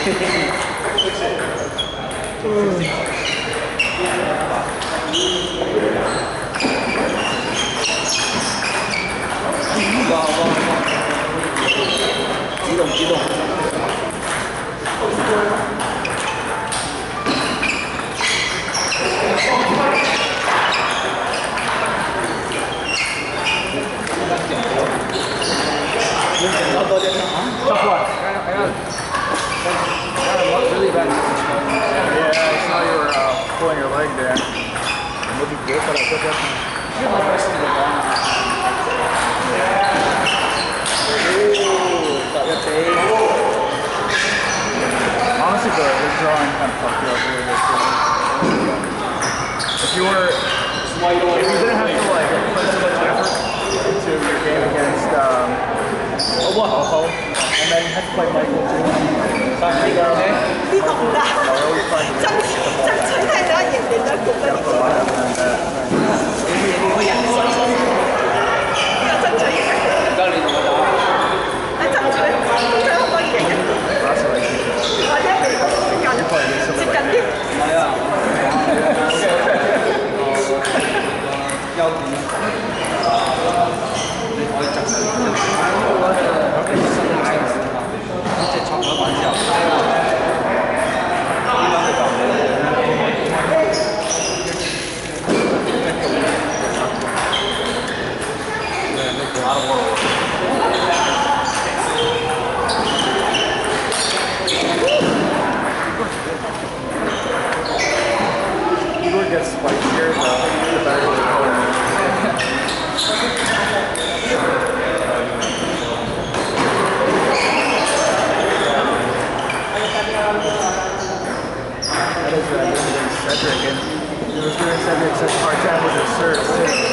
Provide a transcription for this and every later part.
哇！激动激动！剪刀多点啊！照过来。Really bad. Yeah, I saw you were pulling your leg there. Muito boa para a coisa. Honestly, the drawing kind of fucked you up a little bit. If you didn't have to like put so much effort into your game against Oho, and then you had to play Michael too. 呢個唔得，爭取睇下人哋都覺得呢個爭取贏。 教練同我打。 爭取可唔可以贏人？或者係接近啲。 係啊。優點你可以執實。即係錯咗板之後。 Igor gets spicier, the better the color. That is Cedric, and it was doing Cedric said part-time was a search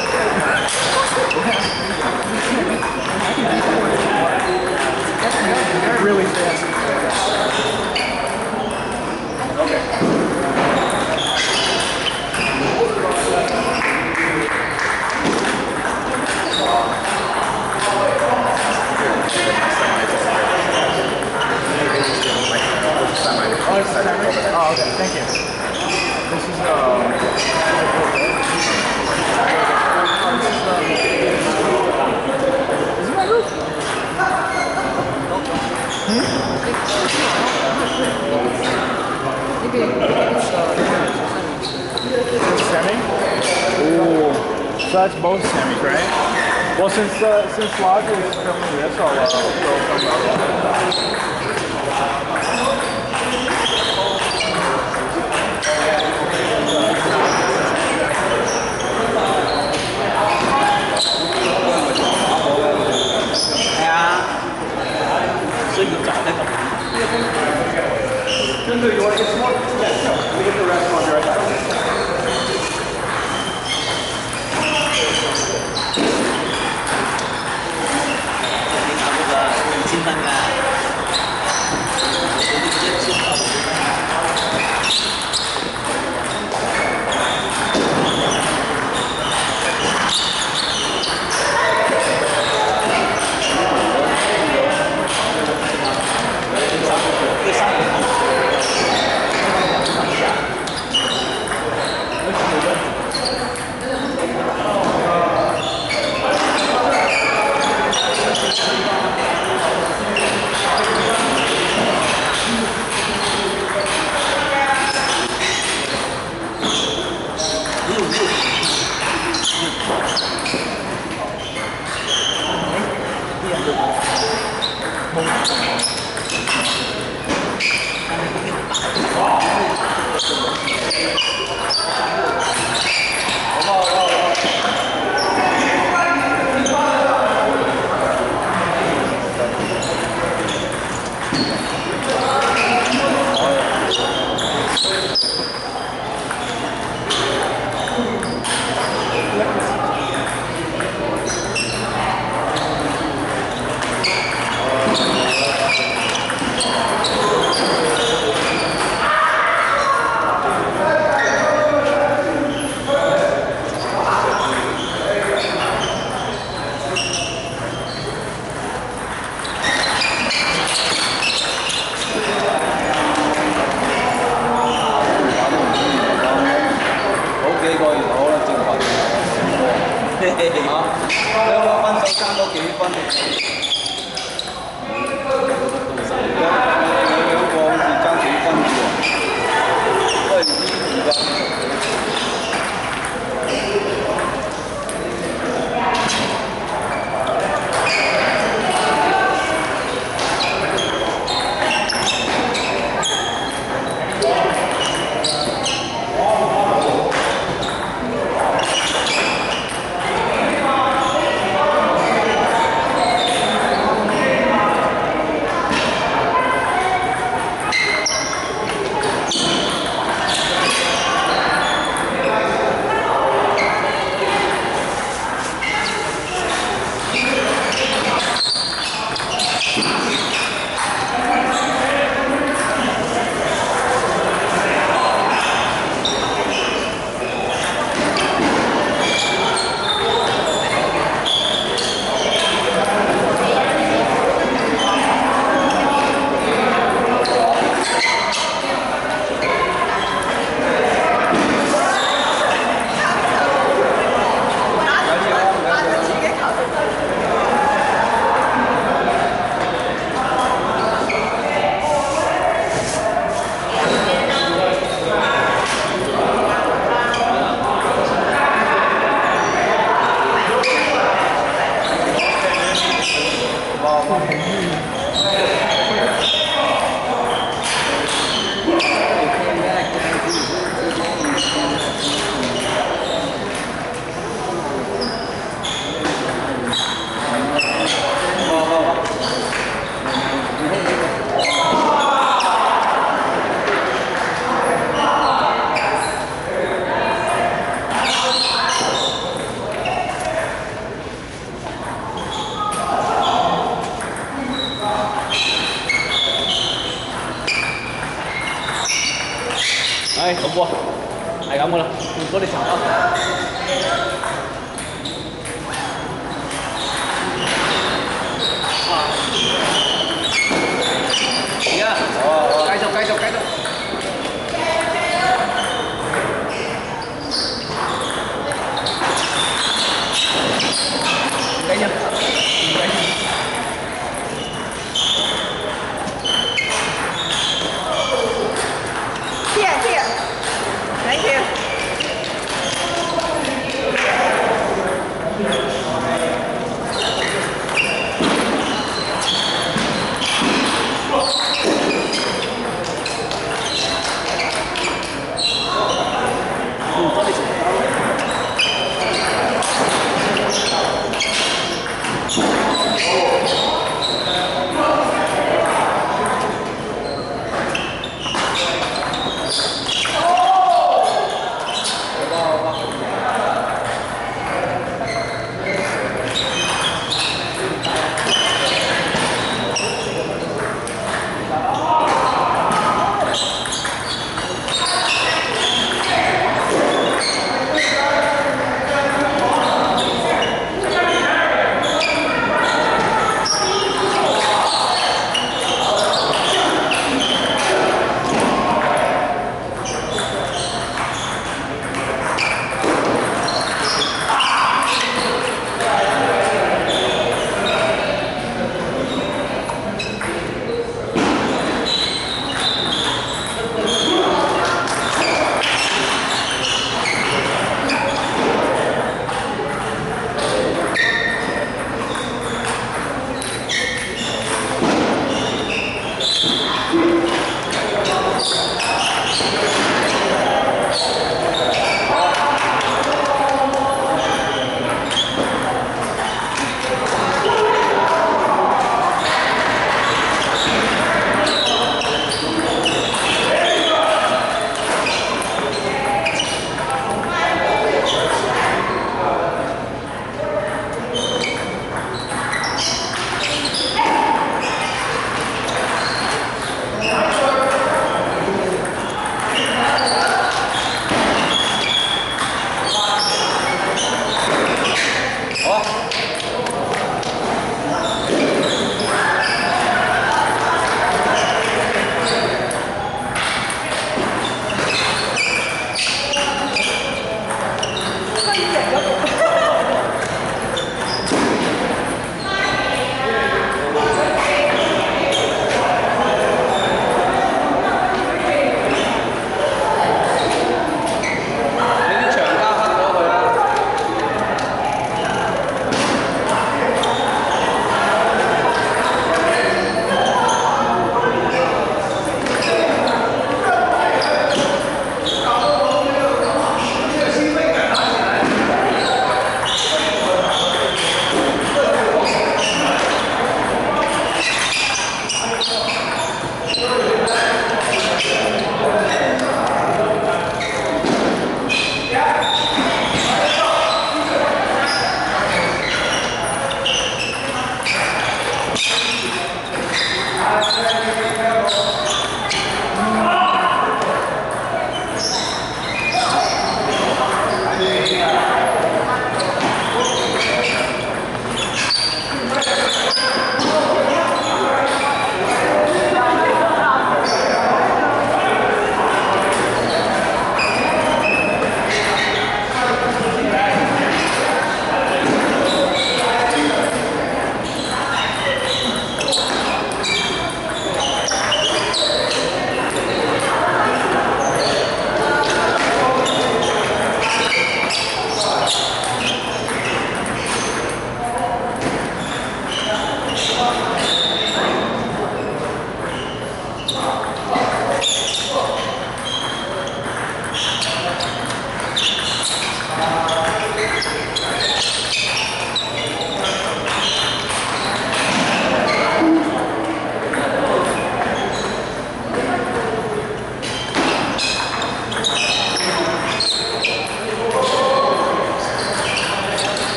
too. Really fast. Okay. Oh, okay, thank you. This is is it my roof? Semi? Ooh. So that's both semis, right? Well, since Lodge is filming this, I'll go from So you got it. Ginger, you want to get some more? Yeah, sure. We get the rest on right now. 不要把分手加多幾分。兩個好似爭幾分嘅喎，都係呢2個。 唉，咁喎，係咁噶啦，換咗你查啦。而家，繼續。 Here. Thank you.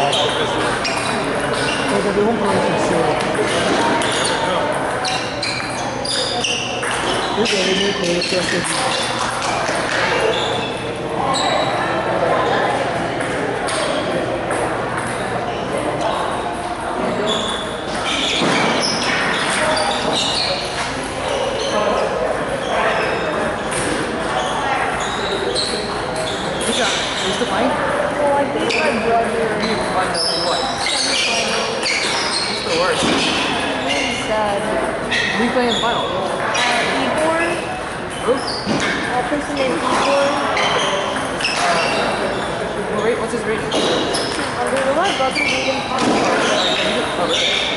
Perché devo comprare un sessione. Io devo vedere come sto a Are you still playing? Well, I think my brother You find out what? What's the worst? is Who you playing in the final? Igor. Who? A person named Igor. What's his rating? My brother made him. Oh, really?